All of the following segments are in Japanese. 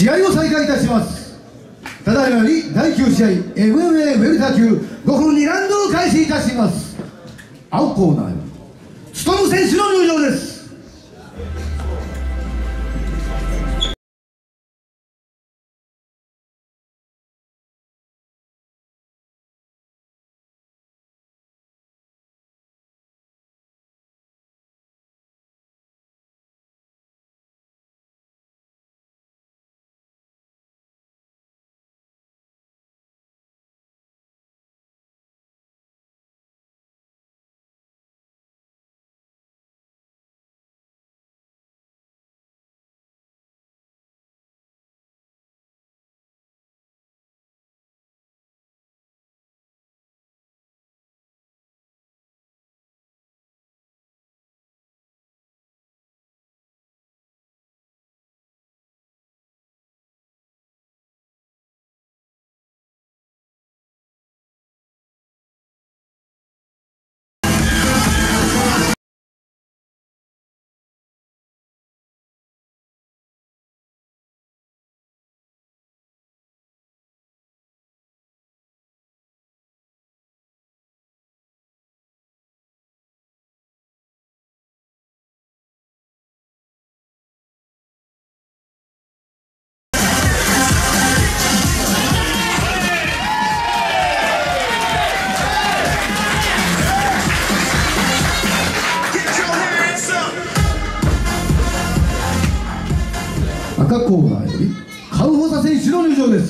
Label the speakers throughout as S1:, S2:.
S1: 試合を再開いたします。ただいまより第9試合 MMA ウェルター級5分2ラウンドを開始いたします。青コーナーより務選手の入場です。赤コーナーよりカウホサ選手の入場です。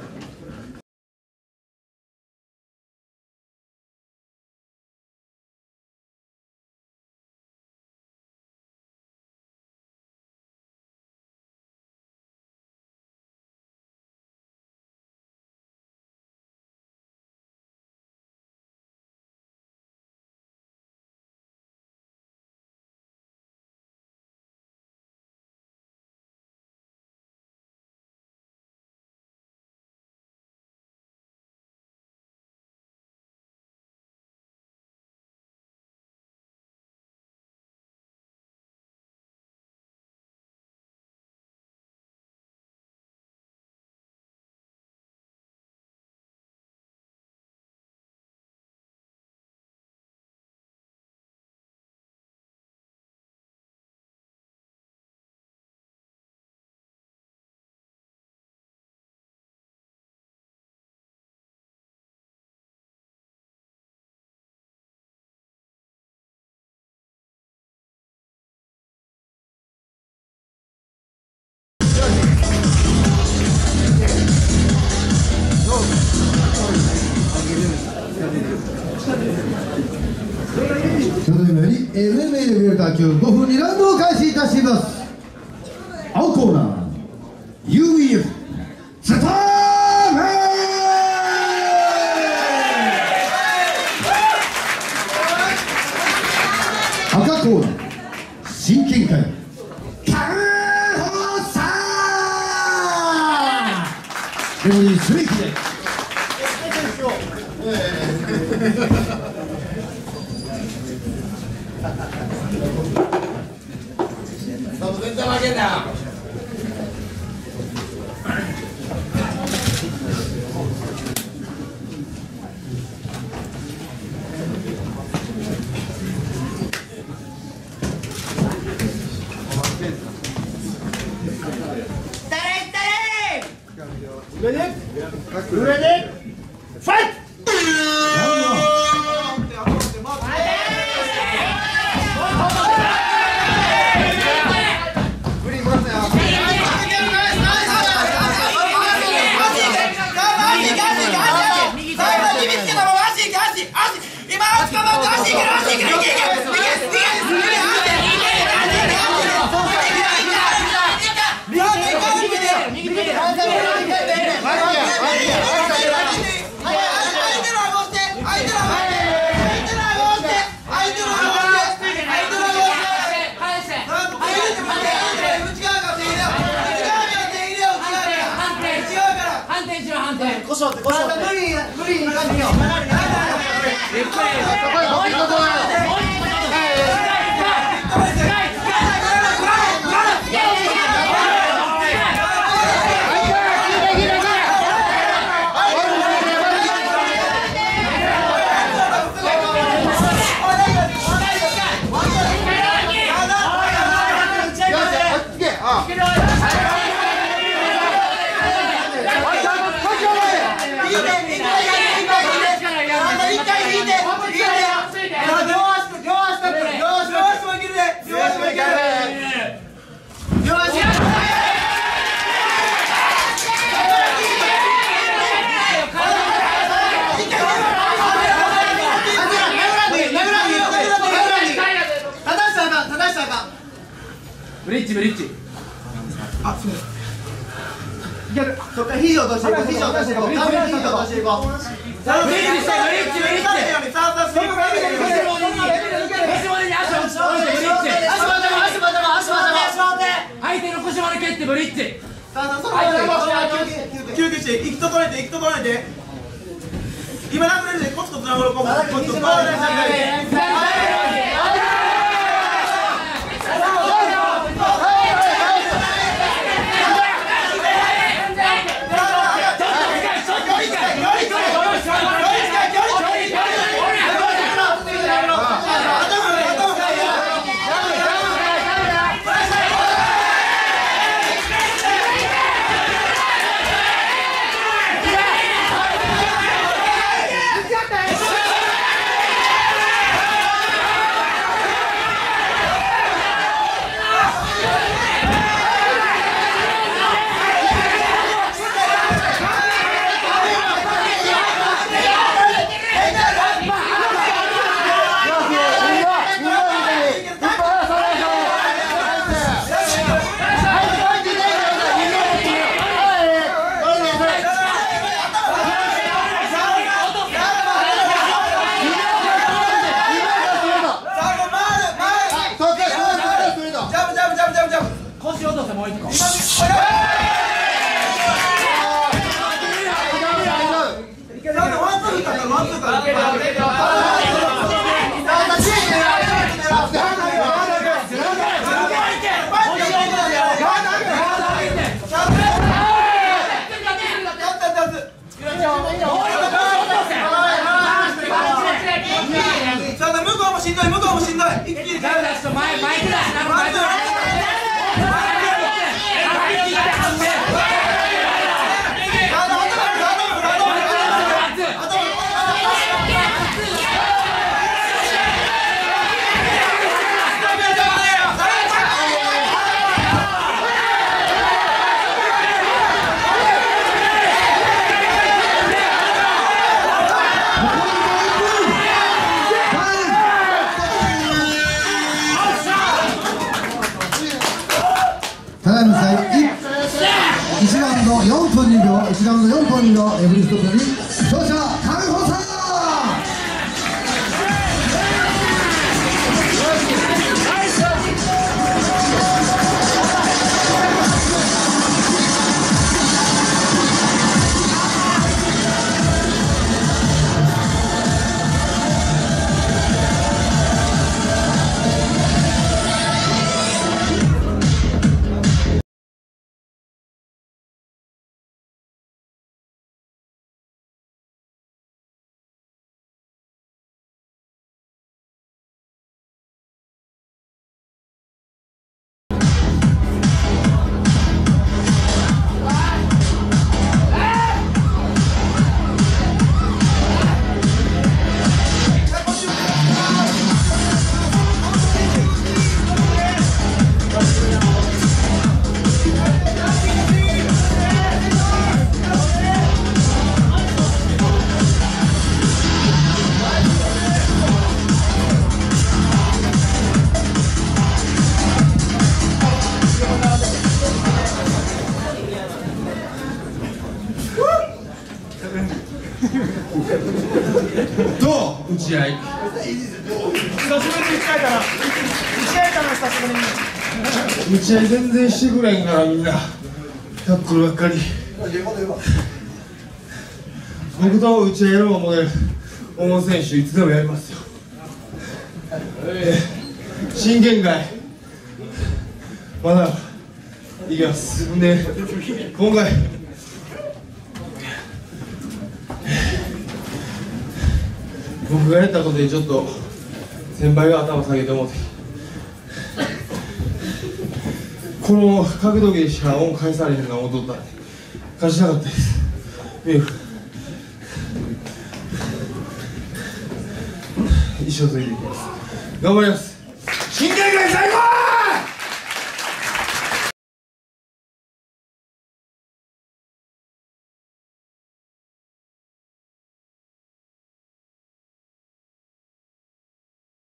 S1: ただいまより MMA ウェルター級5分2ラウンドを開始いたします。青コーナー UEF スターマン。赤コーナー新見会カウホサー。レモリースリーキで
S2: 全然負けんな。上でファイト。無理に感じよ。
S3: チブリッジ。
S2: あ、すみません。いける。そっから肘落としていこう。肘落としていこう。肘落としていこう。
S3: ブリッジしてブリッジブリッジ。腰までに足を下ろしてブリッジ。相手の腰まで蹴ってブリッジ。
S2: 休憩して、息と取れて、息と取れて。今殴れるで、コツコツ殴ろう。コツコツ。
S3: 腰落とせもう一個。
S2: 向こうもしんどい、向こうもしんどい。一気に
S3: 前出しと前前出しなる前出し。
S1: ただいま試合1ラウンド4分2秒、1ラウンド4分2秒、エブリストップに勝者カルホさん。
S4: どう打ち合い。
S2: 久しぶりに打ち合えたな。打ち合えたな、久しぶりに。
S4: 打ち合い全然してくれんからみんなタックルばっかり。僕と打ち合いやろう思う思う選手いつでもやりますよ。真剣外まだいきます。んで今回僕がやったことでちょっと先輩が頭下げて思って、この格闘技でしか恩返されへんな思っとったんで勝ちたかったです。一生ついていきます。頑張ります。真剣外最高。